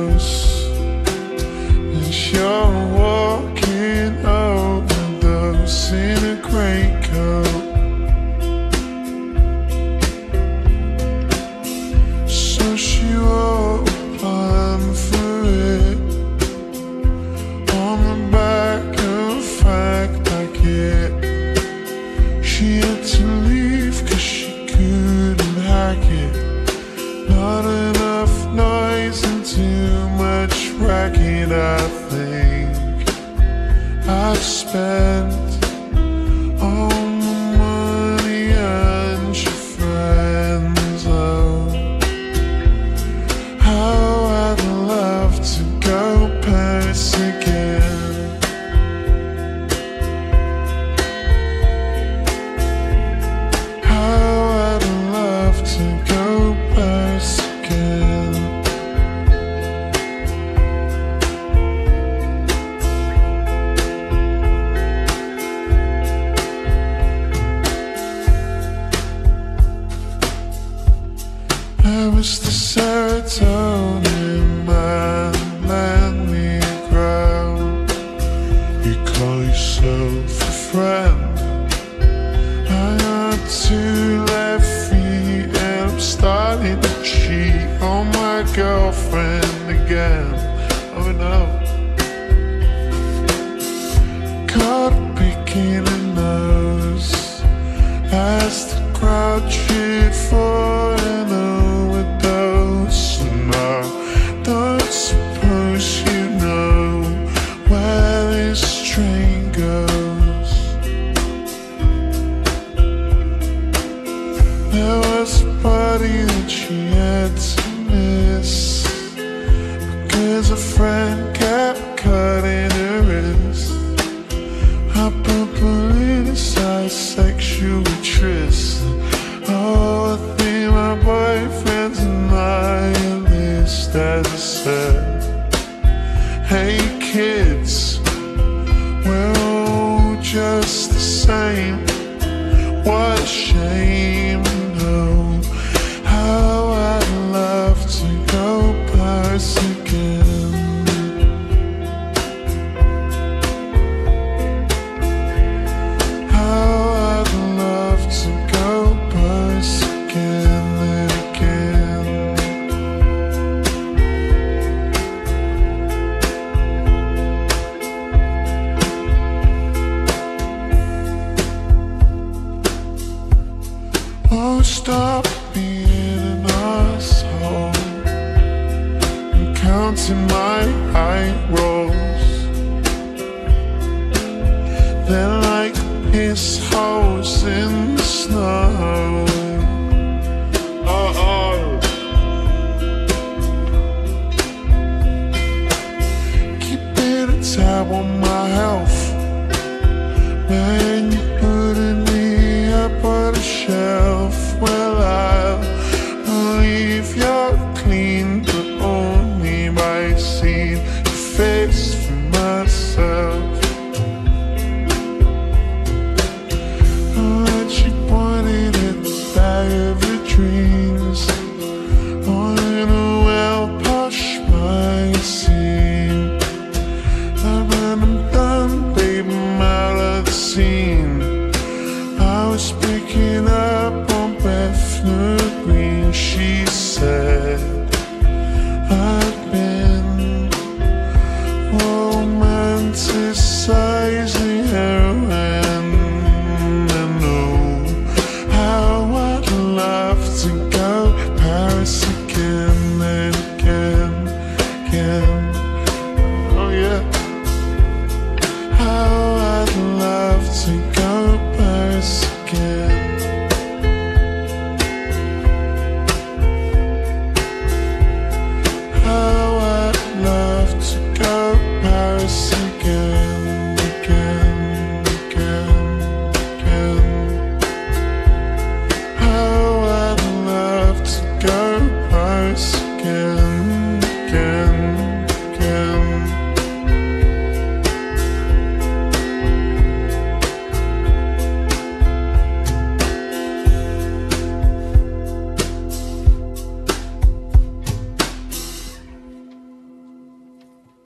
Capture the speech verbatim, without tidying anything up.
overdose. And you're walking overdose in a greatcoat. So she opened for it on the back of a fag packet. She had to leave cause she couldn't hack it. Not enough noise and too much racket. I think I've spent all the money and your friends. Oh, how I'd love to go Paris again. How I'd love to go Paris again. I was the Serotonin Man, let me grow. You call yourself a friend. I got two left feet and I'm starting to cheat on my girlfriend again. Oh no. Caught picking a nose as the crowd cheered for an overdose. And I don't suppose you know where this train goes. There was a party that she had to miss because a friend kept cutting her wrist. Hyperpoliticized sexual trysts. Oh, I think my boyfriend's a nihilist. As I said, hey kids, we're all just the same. What a shame, no. How I'd love to go Paris again. How I'd love to go Paris again and again. Oh, stop being an asshole and counting my eye rolls. They're like piss holes in the snow. Uh-oh. Keeping a tab on my health. Man, you're putting me up on a shelf. Well, I'll believe you're clean, but only by seeing your face for myself. I'll let you pointed at the bag of your dreams on a well-posh magazine. And when I'm done, baby, I'm out of the scene. I was picking up on Bethnal Green. She said I've been romanticizing heroin. And oh, how I'd love to go Paris again and again, again.